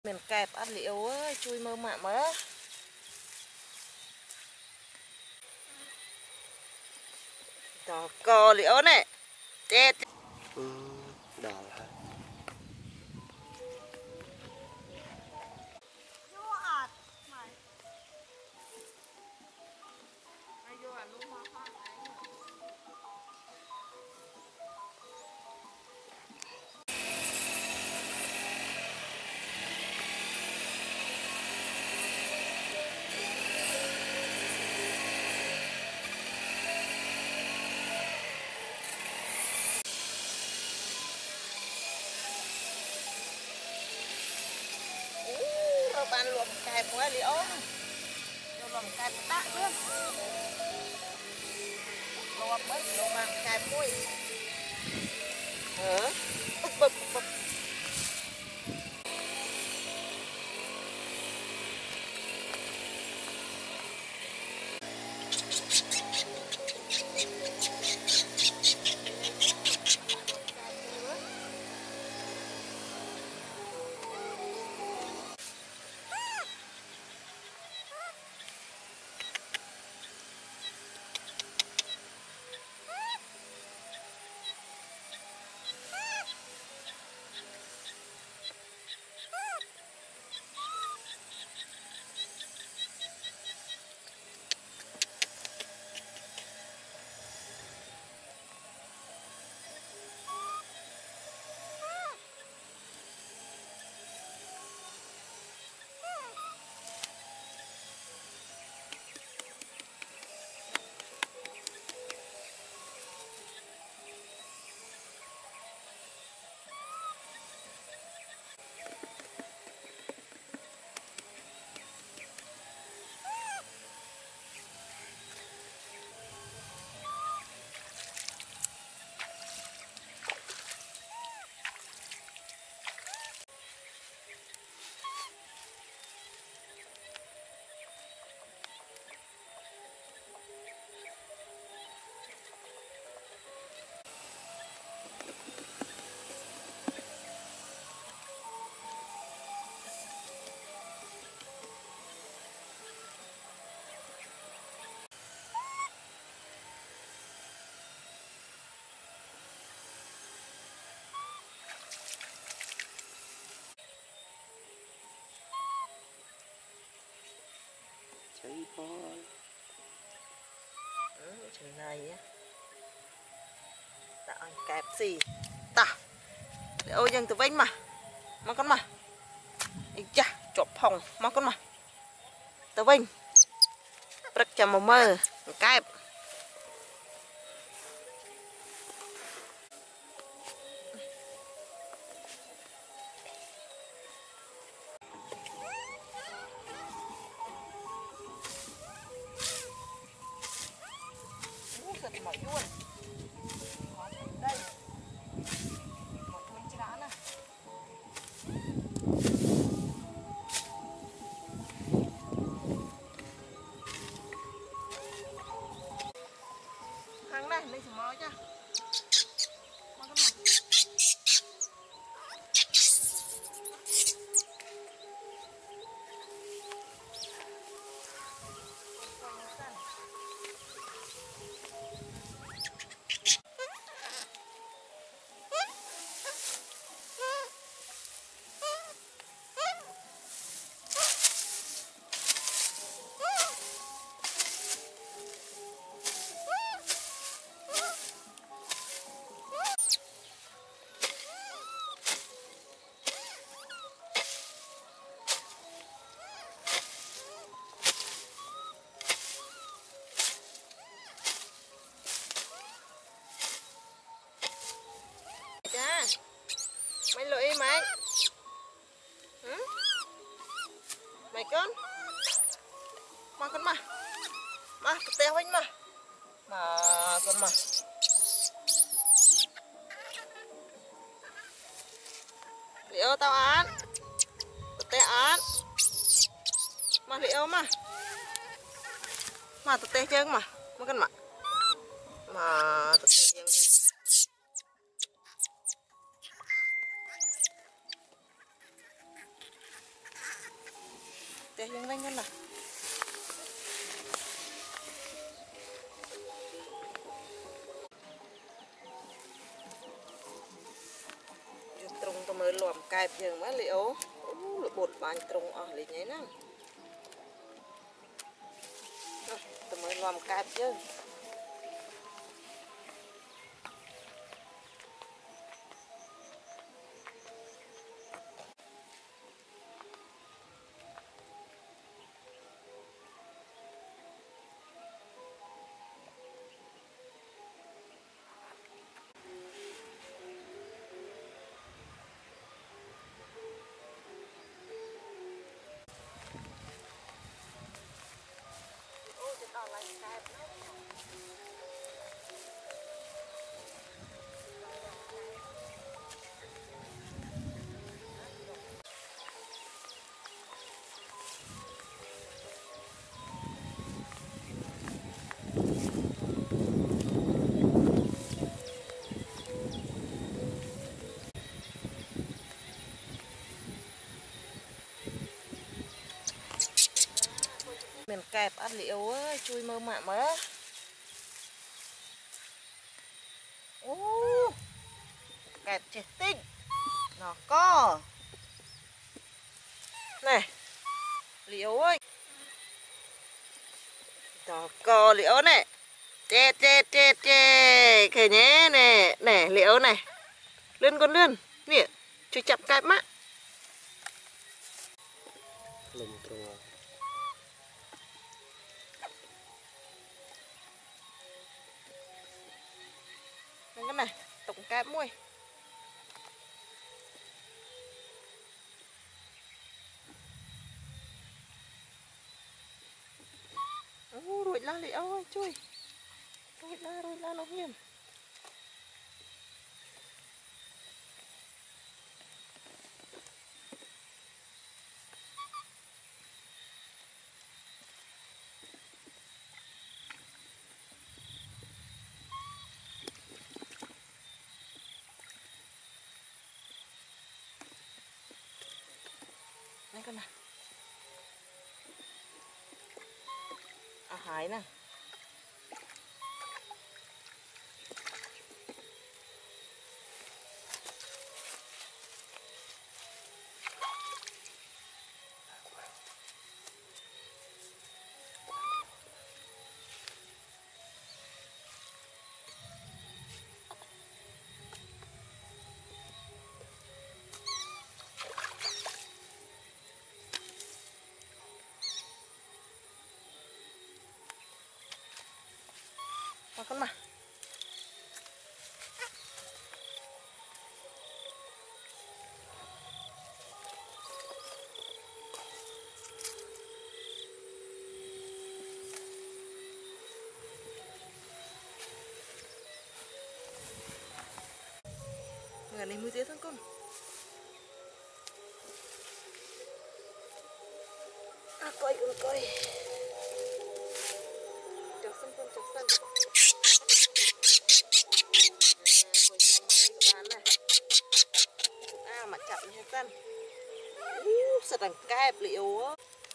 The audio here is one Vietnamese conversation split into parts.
Mình kẹp ăn liễu ơi, chui mơ mạm á. Đó, cò liễu này. Chết. Đỏ hả? Rồi bạn luộc kẹp quá liễu. Rồi luộc kẹp tát luôn. Luộc bớt, luộc bạn kẹp mùi. Bực bực bực. Cháy bó. Chuyện này á. Tạo anh kẹp gì. Ta. Liễu dân từ vinh mà. Mà con mà. Ý chà, chộp hồng. Mà con mà. Từ vinh. Rất chầm màu mơ. Kẹp. Giật mỏi luôn. Đây. Một mình chứ đã nè. Hàng này, lấy thử mỏi nha. Mà con mà. Cha. Mày lụy mày. Mày con. Mà con mà. Mà, teo anh mà. Mà con mà. Liễu tao ăn. Tao ăn. Mà liễu mà. Mà tao chân mà. Mà con mà. Mà tao chân. Teh yang lain kan lah. Trung tao mới làm cài giường má liệu bột bánh trung ở lại nhảy nè tao mới làm cài chứ mình kẹp ăn liệu ơi chui mơ mạ má kẹp chết tinh nó co này liệu ơi nó co liệu này chết chết chết chết kể nhé nè nè liệu này lươn con lươn nè chui chập kẹp má lùm trùa cái này tổng kẹp muôi rồi la liệu ơi chui rồi la nó hiền này con này hái nè con mà người này mới thế thôi con coi con coi chọc sân con chọc sân con cho mạng đi các bạn này mà chặt như sân sật đằng kẹp liệu á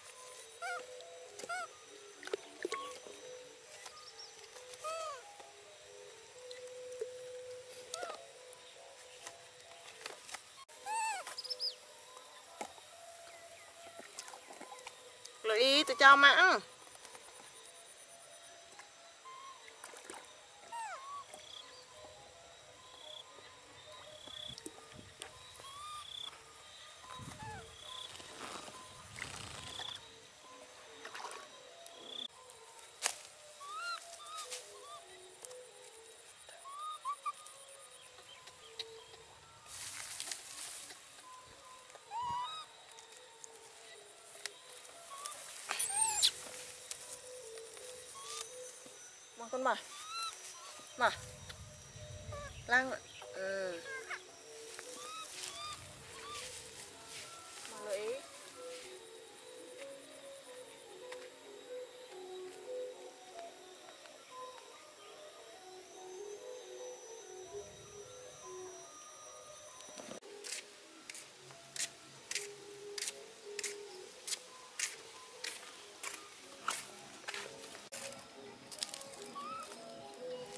lợi ý tôi cho mạng mà con mà lang mà lợi ý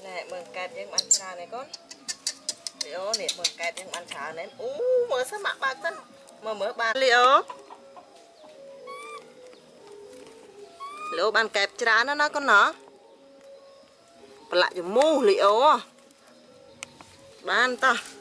nè mường kẹt những ăn trà này con liệu nè mường kẹt những ăn trà này mở sao mạ bạc tân mở bàn liệu bàn kẹp trà nó con nó lại cho mu liệu bàn ta